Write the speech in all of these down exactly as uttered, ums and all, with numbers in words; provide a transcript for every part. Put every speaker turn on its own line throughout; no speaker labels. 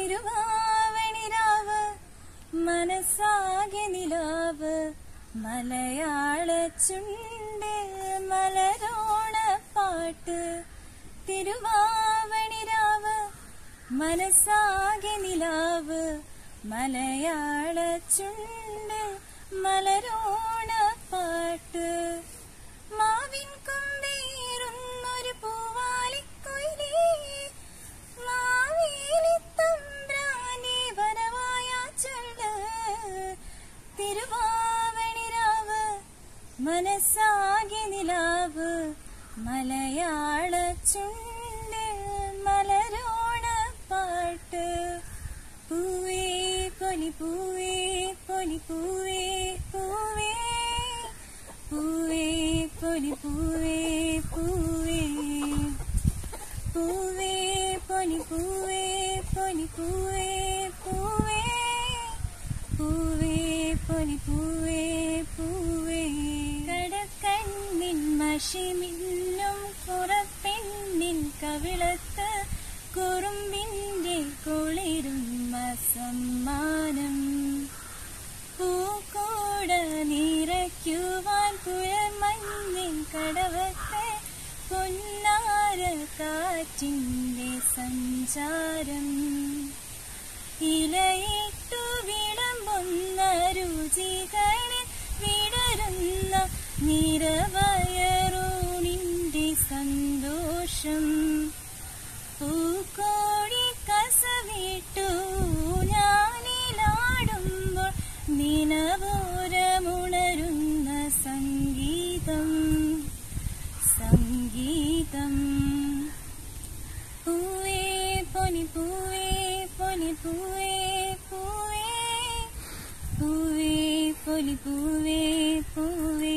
തിരുവാവണിരാവ് മനസ്സാകെ നിലാവ് മലയാള ചുണ്ട് മലരോണ പാട്ട് തിരുവാവണിരാവ് മനസ്സാകെ നിലാവ് മലയാള ചുണ്ട് മലരോണ പാട്ട് മാവിൻ കൊമ്പേറുന്നൊരു പൂവാലിക്കുയിലേ മാവേലി തമ്പ്രാനെ വരവായ ചൊല്ല് തിരുവാവണിരാവ് മനസ്സാകെ നിലാവ് മലയാള ചുണ്ട് മലരോണ പാട്ട് പൂവേ പൊലി പൂവേ പൊലി പൂവേ പൂവേ പൂവേ പൊലി പൂവേ പൂവേ പൂവേ പൊലി പൂവേ പൊലി പൂവേ പൂവേ പൂവേ പൊലി പൂവേ പൂവേ കടക്കണ്ണിൻ മഷിമിന്നും കുറപ്പെണ്ണിൻ കവിളത്ത് കുറുമ്പിന്റെ കുളിരുമ്മ സമ്മാനം പൂക്കൂട നിറയ്ക്കുവാൻ പുഴമഞ്ഞിൻ കടവത്തെ പൊന്നാര കാറ്റിന്റെ സഞ്ചാരം ഇലയിട്ടു വിളമ്പുന്ന രുചികളിൽ വിടരുന്ന നിറവയറൂണിന്റെ സന്തോഷം പൂക്കോടി കസവിട്ടു ഞാനിലാടുമ്പോൾ നിനവോരമുണരുന്ന സംഗീതം സംഗീതം പൂവേ പൊലി പൂവേ പൊലി പൂവേ പൂവേ പൂവേ പൊലി പൂവേ പൂവേ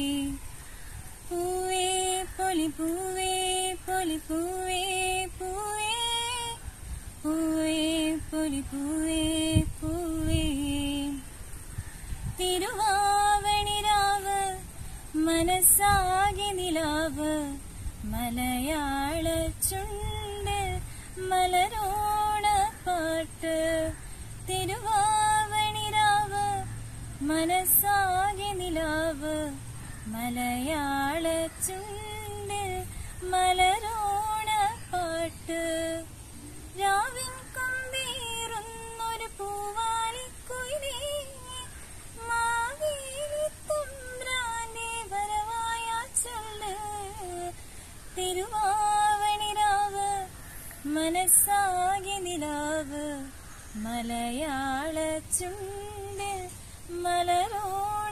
പൂവേ പൊലി പൂവേ പൊലി പൂവേ പൂവേ പൂവേ പൊലി പൂവേ പൂവേ തിരുവാവണിരാവ് മനസ്സാകെ നിലാവ് മലയാള ചുണ്ട് മലരോണ പാട്ട് തിരുവാവണിരാവ് മനസ്സാകെ നിലാവ് മലയാള ചുണ്ട് മലരോണ പാട്ട് രാവിൻ കൊമ്പേറുന്നൊരു പൂവാലിക്കുയിലേ മാവേലി തമ്പ്രാന്റെ വരവായ ചൊല്ല് തിരുവാവണിരാവ് മനസ്സാകെ നിലാവ് മലയാള ചുണ്ട് മലരോണ